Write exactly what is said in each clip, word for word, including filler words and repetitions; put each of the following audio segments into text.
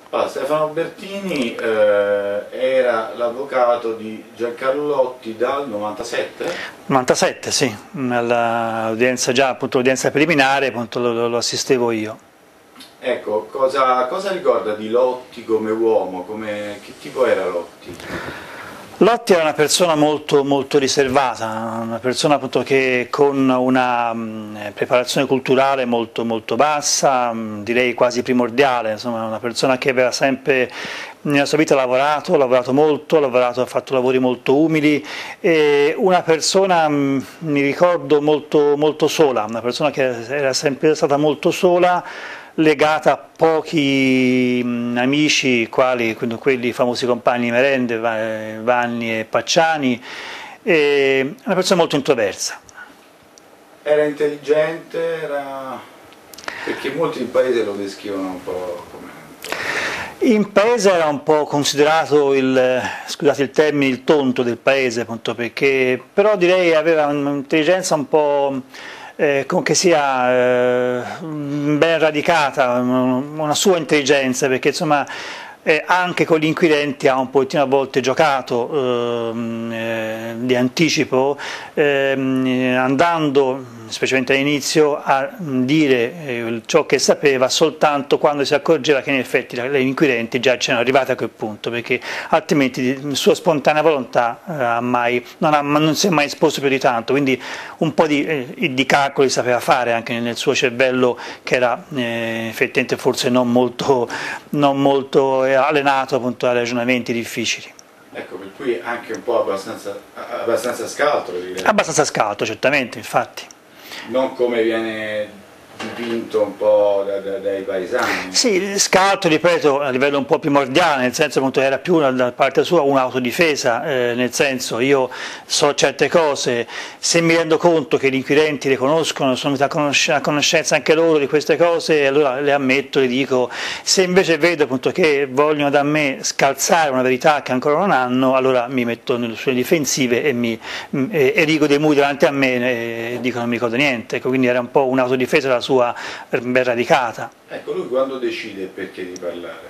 Allora, Stefano Bertini eh, era l'avvocato di Giancarlo Lotti dal novantasette? novantasette, sì, all'udienza già, appunto l'udienza preliminare, appunto lo, lo assistevo io. Ecco, cosa, cosa ricorda di Lotti come uomo? Come, che tipo era Lotti? Lotti era una persona molto, molto riservata, una persona appunto che con una mh, preparazione culturale molto, molto bassa, mh, direi quasi primordiale, insomma una persona che aveva sempre nella sua vita lavorato, ha lavorato molto, ha, lavorato, ha fatto lavori molto umili, e una persona, mh, mi ricordo, molto, molto sola, una persona che era sempre stata molto sola, legata a pochi mh, amici, quali quelli famosi compagni di merende, Vanni e Pacciani, e una persona molto introversa. Era intelligente, era... perché molti in paese lo descrivono un po' come... In paese era un po' considerato il, scusate il termine, il tonto del paese, appunto, perché però direi aveva un'intelligenza un po'... Eh, che sia eh, ben radicata, una sua intelligenza, perché insomma eh, anche con gli inquirenti ha un pochettino a volte giocato eh, eh, di anticipo, eh, andando specialmente all'inizio a dire eh, ciò che sapeva soltanto quando si accorgeva che in effetti gli inquirenti già c'erano arrivati a quel punto, perché altrimenti di sua spontanea volontà eh, ha mai, non, ha, non si è mai esposto più di tanto, quindi un po' di, eh, di calcoli sapeva fare anche nel suo cervello, che era eh, effettivamente forse non molto, non molto allenato appunto a ragionamenti difficili. Ecco, per cui anche un po' abbastanza, abbastanza scaltro, direi. Abbastanza scaltro, certamente, infatti. Non come viene dipinto un po' da, da, dai paesani. Sì, scaltro, ripeto, a livello un po' primordiale, nel senso che era più da parte sua un'autodifesa, eh, nel senso io so certe cose, se mi rendo conto che gli inquirenti le conoscono, sono venuti a, conosc a conoscenza anche loro di queste cose, allora le ammetto, le dico. Se invece vedo appunto che vogliono da me scalzare una verità che ancora non hanno, allora mi metto nelle sue difensive e mi e, erigo dei muri davanti a me e dico non mi ricordo niente, quindi era un po' un'autodifesa della sua ben radicata. Ecco, lui quando decide il perché di parlare?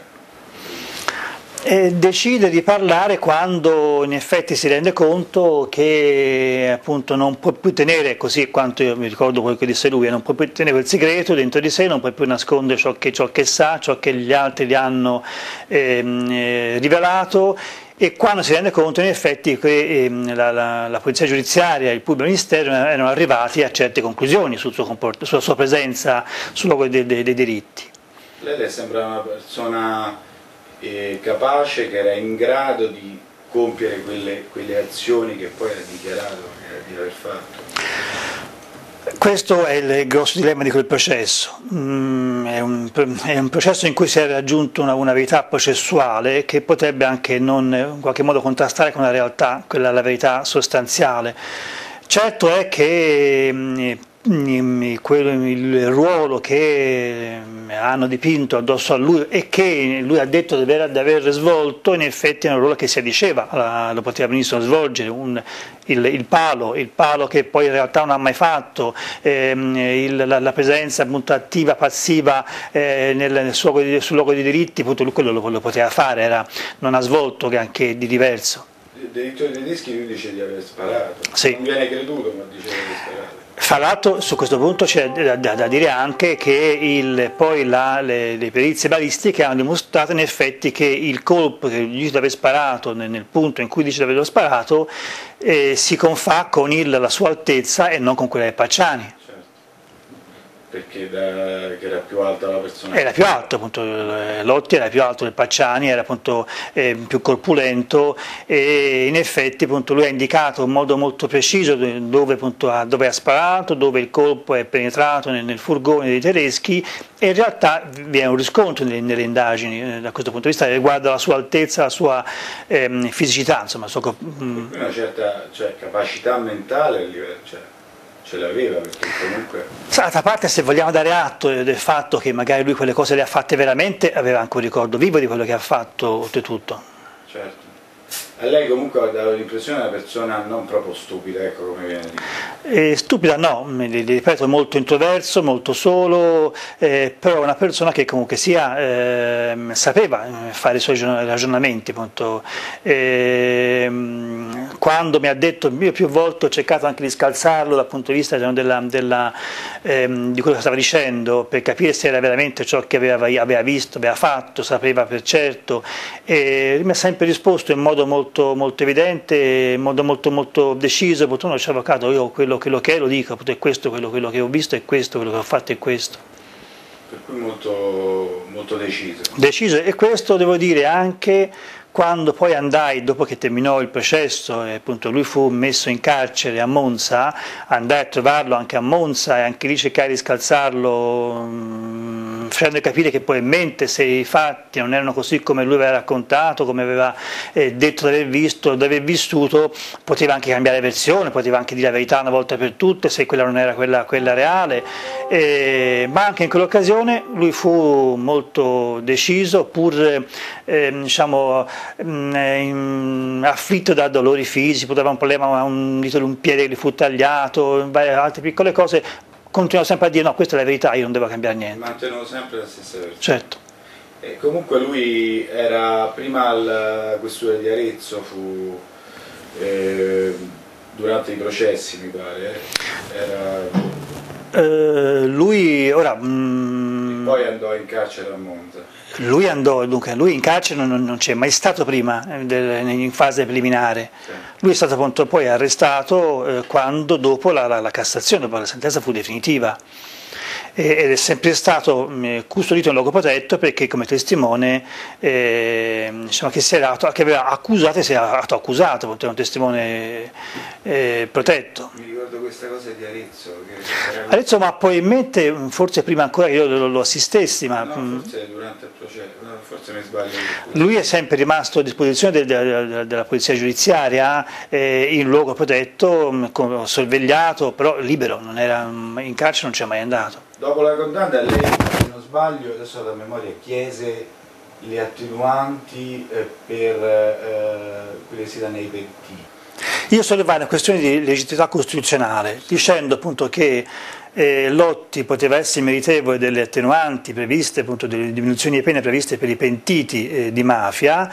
E decide di parlare quando in effetti si rende conto che appunto non può più tenere, così quanto io mi ricordo quello che disse lui, non può più tenere quel segreto dentro di sé, non può più nascondere ciò che, ciò che sa, ciò che gli altri gli hanno ehm, eh, rivelato. E quando si rende conto in effetti che ehm, la, la, la polizia giudiziaria e il pubblico ministero erano arrivati a certe conclusioni sul suo sulla sua presenza sul luogo dei, dei, dei diritti. Lei le sembra una persona eh, capace, che era in grado di compiere quelle, quelle azioni che poi ha dichiarato di aver fatto? Questo è il grosso dilemma di quel processo, mm, è, un, è un processo in cui si è raggiunto una, una verità processuale che potrebbe anche non, in qualche modo contrastare con la realtà, quella la verità sostanziale. Certo è che mm, il ruolo che hanno dipinto addosso a lui e che lui ha detto di aver, di aver svolto, in effetti è un ruolo che si diceva, lo poteva benissimo svolgere, un, il, il, palo, il palo che poi in realtà non ha mai fatto, ehm, il, la, la presenza appunto attiva, passiva eh, nel, nel suo, sul luogo dei diritti, appunto lui quello lo, lo poteva fare, era, non ha svolto che anche di diverso. Il direttore tedeschi lui dice di aver sparato, sì. Non viene creduto, ma dice di aver sparato. Fra l'altro su questo punto c'è da, da, da dire anche che il, poi la, le, le perizie balistiche hanno dimostrato in effetti che il colpo che dice di aver sparato nel, nel punto in cui dice di averlo sparato eh, si confà con il, la sua altezza e non con quella di Pacciani. Perché da, che era più alta la persona? Era più alto, appunto, Lotti era più alto del Pacciani, era appunto eh, più corpulento e in effetti appunto, lui ha indicato in modo molto preciso dove, appunto, ha, dove ha sparato, dove il colpo è penetrato nel, nel furgone dei tedeschi e in realtà vi è un riscontro nelle, nelle indagini eh, da questo punto di vista riguardo la sua altezza, la sua ehm, fisicità. Insomma, sua, mh. Una certa cioè, capacità mentale, cioè. Ce l'aveva, perché comunque... D'altra parte, se vogliamo dare atto del fatto che magari lui quelle cose le ha fatte veramente, aveva anche un ricordo vivo di quello che ha fatto oltretutto. Certo. A lei comunque ha dato l'impressione di una persona non proprio stupida, ecco come viene detto. Eh, stupida no, mi ripeto, molto introverso, molto solo, eh, però una persona che comunque sia eh, sapeva fare i suoi ragionamenti. Appunto. Eh, quando mi ha detto, io più volte ho cercato anche di scalzarlo dal punto di vista della, della, ehm, di quello che stava dicendo, per capire se era veramente ciò che aveva, aveva visto, aveva fatto, sapeva per certo, e mi ha sempre risposto in modo molto Molto, molto evidente, in modo molto, molto deciso, opportuno. Dice: avvocato, io quello, quello che è lo dico, è questo, quello, quello che ho visto è questo, quello che ho fatto è questo. Per cui molto, molto deciso. Deciso, e questo devo dire anche quando poi andai, dopo che terminò il processo, e appunto lui fu messo in carcere a Monza, andai a trovarlo anche a Monza e anche lì cercai di scalzarlo, mh, facendo capire che probabilmente se i fatti non erano così come lui aveva raccontato, come aveva eh, detto di aver visto, di aver vissuto, poteva anche cambiare versione, poteva anche dire la verità una volta per tutte se quella non era quella, quella reale, eh, ma anche in quell'occasione lui fu molto deciso, pur eh, diciamo, afflitto da dolori fisici, poteva avere un problema, un dito di un piede che gli fu tagliato, altre piccole cose, continuò sempre a dire: no, questa è la verità, io non devo cambiare niente. Mantenevo sempre la stessa versione. Certo. E comunque lui era prima alla questura di Arezzo, fu eh, durante i processi mi pare, era... eh, lui ora... Mm, poi andò in carcere a Monza. Lui andò, dunque, lui in carcere non, non c'è mai stato prima, in fase preliminare. Sì. Lui è stato appunto poi arrestato eh, quando dopo la, la, la Cassazione, dopo la sentenza fu definitiva. Ed è sempre stato custodito in luogo protetto perché come testimone eh, diciamo che, si era, che aveva accusato e si era accusato, appunto, è un testimone eh, protetto. Mi ricordo questa cosa di Arezzo. Che era... Arezzo, ma probabilmente, forse prima ancora che io lo, lo assistessi, ma... No, forse durante il processo, no, forse mi sbaglio. Lui è sempre rimasto a disposizione de, de, de, della polizia giudiziaria eh, in luogo protetto, sorvegliato, però libero, non era in carcere, non c'è mai andato. Dopo la condanna lei, se non sbaglio, adesso da memoria, chiese le attenuanti eh, per eh, quelle si danno ai pentiti. Io sollevai una questione di legittimità costituzionale, dicendo appunto che eh, Lotti poteva essere meritevole delle attenuanti previste, appunto delle diminuzioni di pene previste per i pentiti eh, di mafia,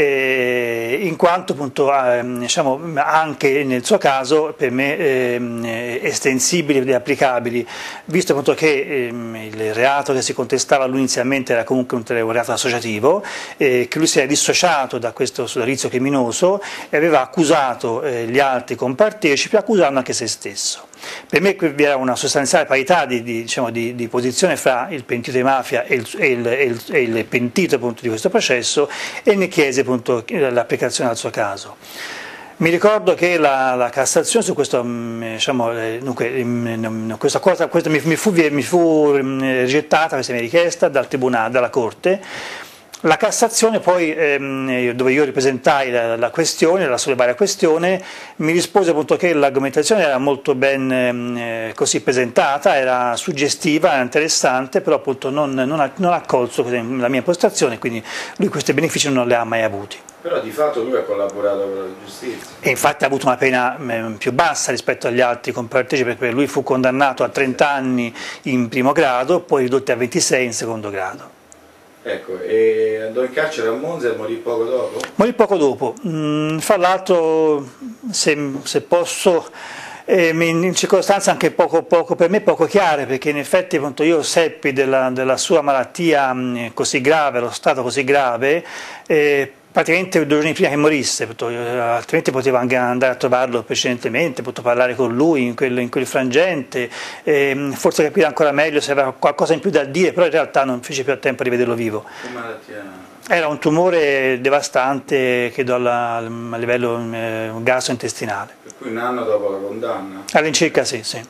eh, in quanto appunto eh, diciamo, anche nel suo caso per me eh, estensibili ed applicabili, visto appunto che eh, il reato che si contestava a lui inizialmente era comunque un reato associativo, eh, che lui si era dissociato da questo sodalizio criminoso e aveva accusato eh, gli altri compartecipi, accusando anche se stesso. Per me vi era una sostanziale parità di, di, diciamo, di, di posizione fra il pentito di mafia e il, e il, e il, e il pentito appunto, di questo processo, e ne chiese l'applicazione al suo caso. Mi ricordo che la, la Cassazione su questo, diciamo, dunque, questa cosa questa mi, mi, fu, mi fu rigettata, questa mia richiesta, dal Tribunale, dalla Corte. La Cassazione poi, ehm, dove io ripresentai la, la questione, la sollevai la questione, mi rispose appunto che l'argomentazione era molto ben eh, così presentata, era suggestiva, era interessante, però appunto non, non ha, non ha colto la mia impostazione, quindi lui questi benefici non li ha mai avuti. Però di fatto lui ha collaborato con la giustizia. E infatti ha avuto una pena eh, più bassa rispetto agli altri compartecipi, perché lui fu condannato a trenta anni in primo grado, poi ridotti a ventisei in secondo grado. Ecco, e andò in carcere a Monza e morì poco dopo? Morì poco dopo, mm, fra l'altro, se, se posso, eh, in circostanze anche poco, poco, per me poco chiare, perché in effetti appunto, io seppi della, della sua malattia mh, così grave, lo stato così grave, eh, praticamente due giorni prima che morisse, altrimenti potevo anche andare a trovarlo precedentemente, potevo parlare con lui in quel, in quel frangente, eh, forse capire ancora meglio se aveva qualcosa in più da dire, però in realtà non fece più a tempo di vederlo vivo. Che malattia? Era un tumore devastante, credo alla, a livello eh, gastrointestinale. Per cui un anno dopo la condanna? All'incirca sì, sì.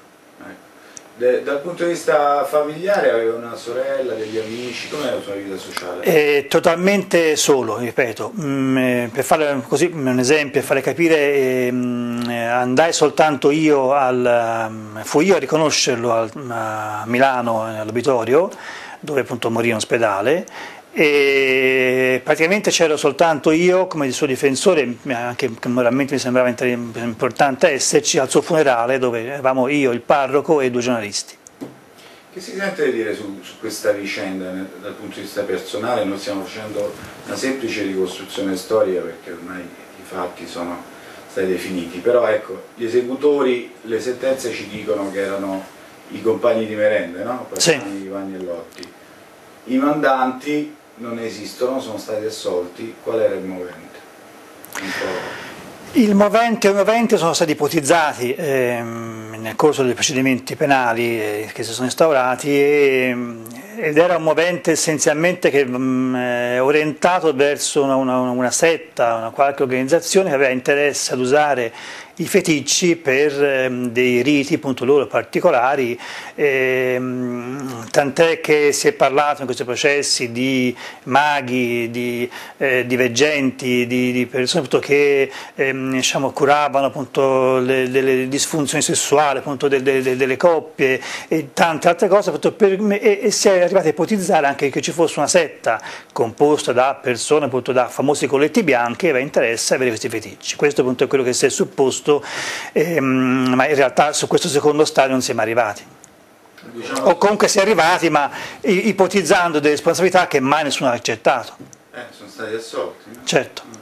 De, dal punto di vista familiare aveva una sorella, degli amici, com'era la sua vita sociale? Eh, totalmente solo, ripeto, mm, per fare così un esempio, per fare capire, eh, andai soltanto io, al, fui io a riconoscerlo al, a Milano, all'obitorio, dove appunto morì in ospedale, e eh, praticamente c'ero soltanto io come il suo difensore, anche moralmente mi sembrava importante esserci al suo funerale, dove eravamo io, il parroco e due giornalisti. Che si sente di dire su, su questa vicenda dal punto di vista personale? Noi stiamo facendo una semplice ricostruzione storica perché ormai i fatti sono stati definiti, però ecco, gli esecutori, le sentenze ci dicono che erano i compagni di merende, no? Passani, sì. Vanni e Lotti. I mandanti non esistono, sono stati assolti. Qual era il movente? Un po'... Il movente e i moventi sono stati ipotizzati ehm, nel corso dei procedimenti penali eh, che si sono instaurati e, ed era un movente essenzialmente che, mh, eh, orientato verso una, una, una setta, una qualche organizzazione che aveva interesse ad usare i feticci per ehm, dei riti appunto loro particolari, ehm, tant'è che si è parlato in questi processi di maghi, di, eh, di veggenti, di, di persone appunto, che ehm, diciamo, curavano appunto le, le disfunzioni sessuali appunto, de, de, de, delle coppie e tante altre cose appunto, per, e, e si è arrivati a ipotizzare anche che ci fosse una setta composta da persone, appunto, da famosi colletti bianchi che aveva interesse a avere questi feticci. Questo appunto è quello che si è supposto. Ehm, ma in realtà su questo secondo stadio non si è mai arrivati, diciamo, o comunque si è arrivati ma ipotizzando delle responsabilità che mai nessuno ha accettato. Eh, sono stati assolti, no? Certo.